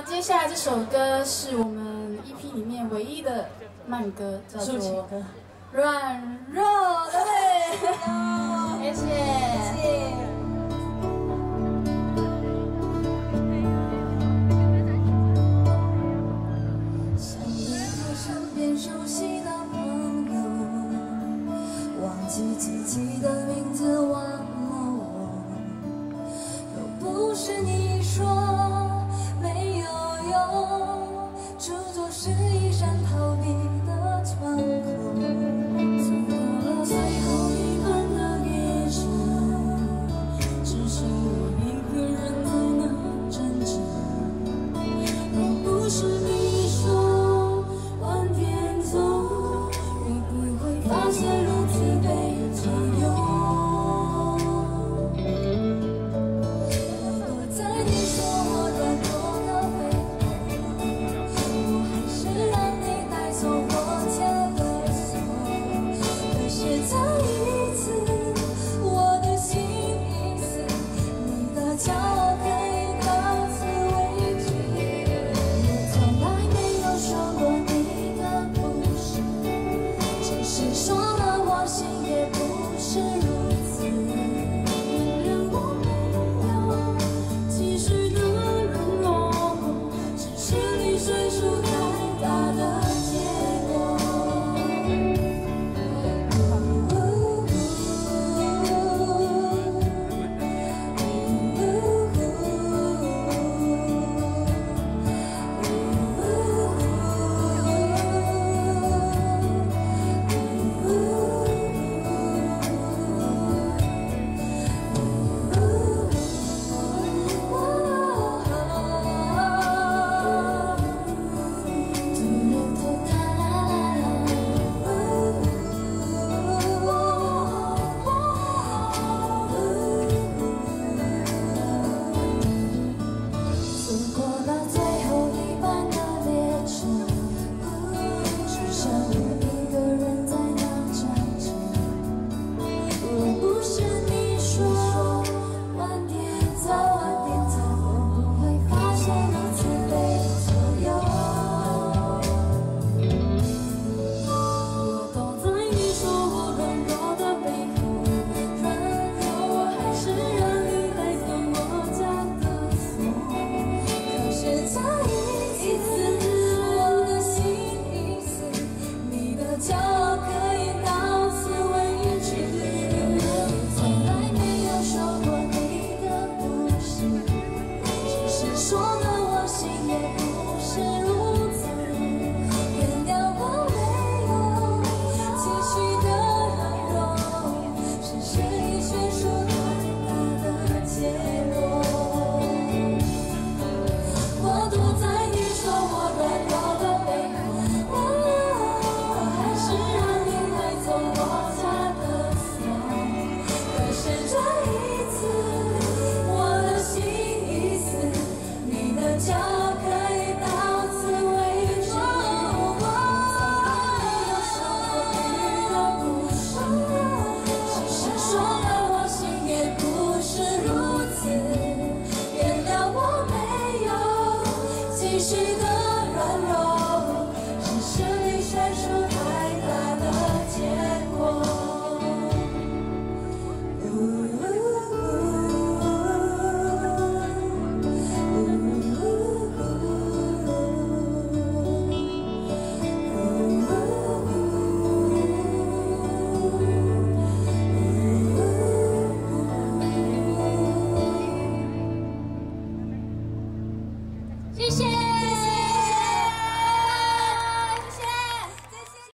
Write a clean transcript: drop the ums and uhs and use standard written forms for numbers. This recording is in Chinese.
接下来这首歌是我们 EP 里面唯一的慢歌，叫做《软弱》，对，谢谢。 想离开身边熟悉的朋友，忘记自己的名字，忘了我，又不是你说。 没有用，终究是一扇逃避的窗口。走过了最后一段的列车，只剩我一个人在那站着。若不是你说晚点走，我不会发现如此被左右。 谢谢。